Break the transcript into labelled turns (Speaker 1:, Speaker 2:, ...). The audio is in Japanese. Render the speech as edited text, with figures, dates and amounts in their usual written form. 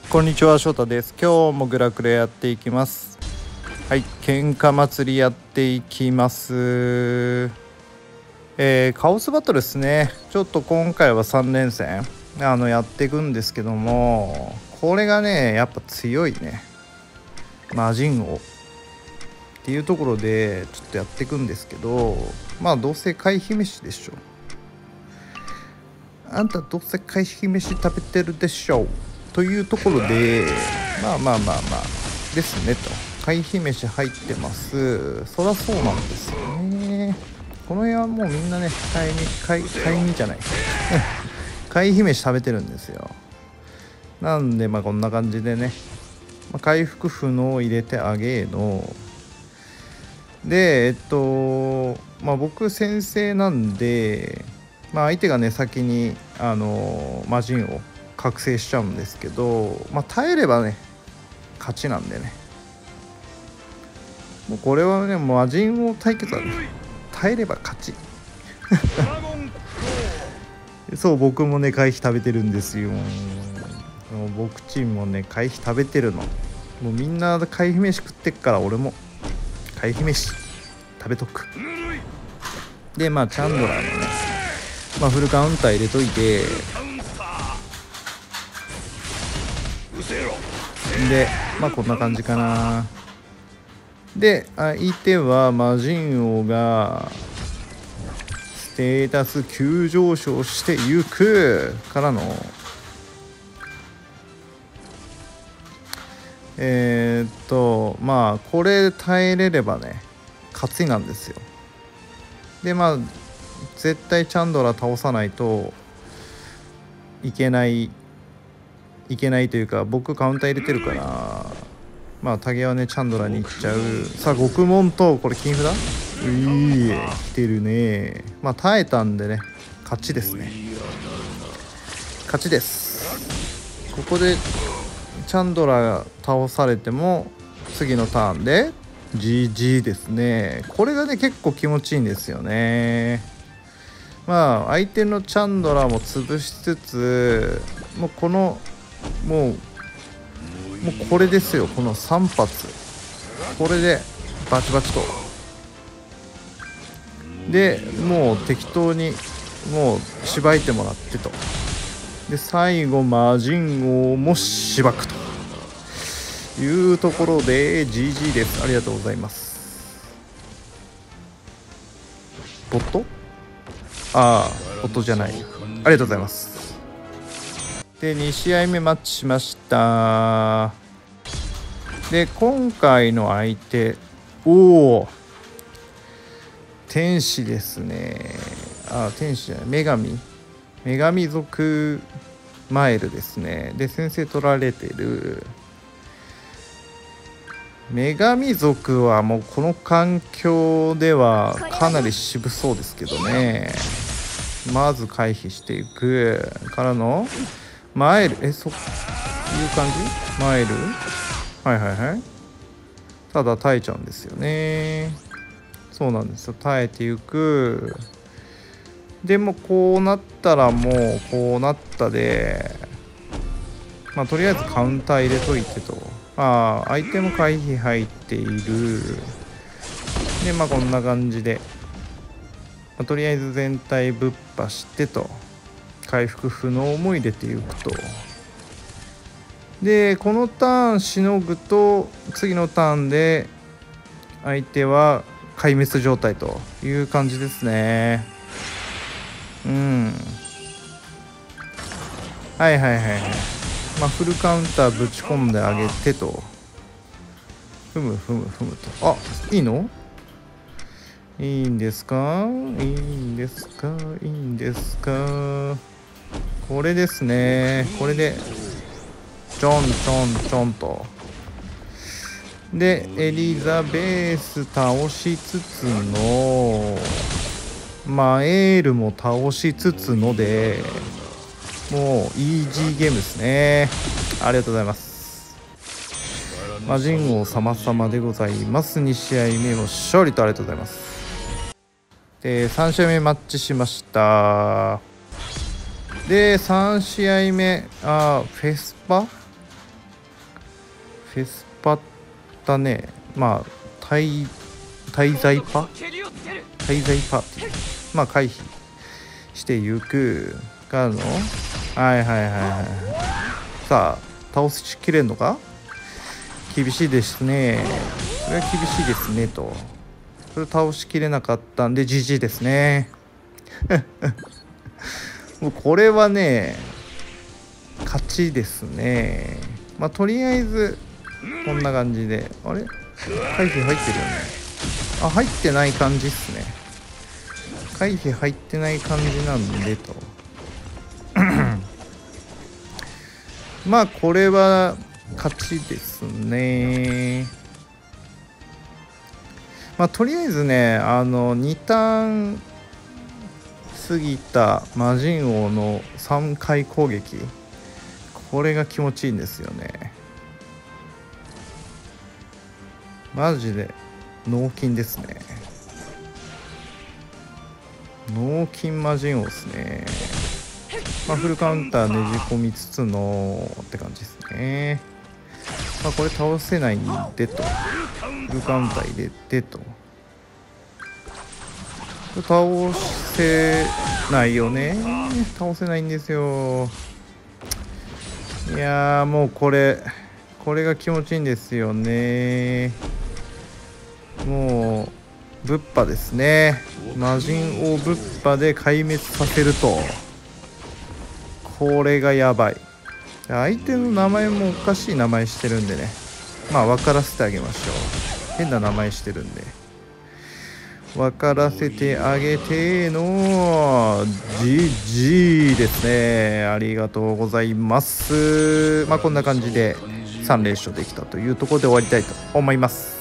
Speaker 1: こんにちは、翔太です。今日もグラクレやっていきます。はい、喧嘩祭りやっていきます。カオスバトルですね。ちょっと今回は3連戦やっていくんですけども、これがねやっぱ強いね、魔人王っていうところでちょっとやっていくんですけど、まあどうせ回避飯でしょ。あんたどうせ回避飯食べてるでしょというところで、まあですねと。回避飯入ってます。そりゃそうなんですよね。この辺はもうみんなね、回避じゃない回避飯食べてるんですよ。なんでこんな感じでね、回復不能を入れてあげーの。で僕先生なんで、相手がね先に魔人を覚醒しちゃうんですけど、耐えればね勝ちなんでね、もうこれはね魔人王対決はね耐えれば勝ちそう、僕もね回避食べてるんですよ。もう僕チームもね回避食べてるの。もうみんな回避飯食ってっから、俺も回避飯食べとく。でチャンドラーのねフルカウンター入れといて、でこんな感じかな。で相手は魔人王がステータス急上昇していくからのこれ耐えれればね勝ちなんですよ。で絶対チャンドラ倒さないといけないというか、僕カウンター入れてるから、タゲはねチャンドラに行っちゃう。さあ獄門とこれ金札来てるね。耐えたんでね勝ちですね。勝ちです。ここでチャンドラ倒されても次のターンで GG ですね。これがね結構気持ちいいんですよね。相手のチャンドラも潰しつつ、もうこれですよ。この3発これでバチバチと、でもう適当にもうしばいてもらってと、で最後魔人王もしばくというところで GG です。ありがとうございます。ボットボットじゃない、ありがとうございます。で2試合目マッチしました。で今回の相手天使ですね。天使じゃない、女神族マイルですね。で先生取られてる女神族はもうこの環境ではかなり渋そうですけどね。まず回避していくからのマイル、そういう感じ。マイルはいただ耐えちゃうんですよね。そうなんですよ、耐えていく。でもこうなったらもうこうなったで、とりあえずカウンター入れといてと。相手も回避入っているで、こんな感じで、とりあえず全体ぶっ破してと、回復不能も入れていくと。でこのターンしのぐと次のターンで相手は壊滅状態という感じですね。フルカウンターぶち込んであげてと。ふむと、いいの？いいんですか？これですね。これでちょんと。でエリザベース倒しつつのマエールも倒しつつので、もうイージーゲームですね。ありがとうございます。魔人王様々でございます。2試合目も勝利とありがとうございます。で3試合目マッチしました。で3試合目フェスパフェスパったね、まあ滞在パっていう、まあ回避していくからの、はいはいはいはい。さあ倒しきれんのか。厳しいですね。これは厳しいですねと。これ倒しきれなかったんで GG ですね。もうこれはね勝ちですね。まあとりあえずこんな感じで、あれ回避入ってるよね。あ、入ってない感じっすね。回避入ってない感じなんでと。まあこれは勝ちですね。まあとりあえずね、2ターン過ぎた魔人王の3回攻撃、これが気持ちいいんですよね。マジで脳筋ですね。脳筋魔人王ですね。まあ、フルカウンターねじ込みつつのって感じですね。まあ、これ倒せないんでと、フルカウンター入れてと、倒せないよね。倒せないんですよ。いやーもうこれが気持ちいいんですよね。もうぶっぱですね。魔人をぶっぱで壊滅させると、これがやばい。相手の名前もおかしい名前してるんでね、まあ分からせてあげましょう。変な名前してるんで分からせてあげての GG ですね。ありがとうございます。まあこんな感じで3連勝できたというところで終わりたいと思います。